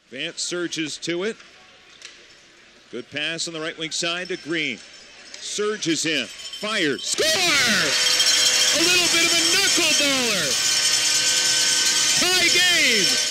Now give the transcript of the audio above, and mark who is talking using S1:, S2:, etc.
S1: Vance surges to it. Good pass on the right wing side to Green. Surges in. Fires. Score! A little bit of a knuckleballer. Tie game.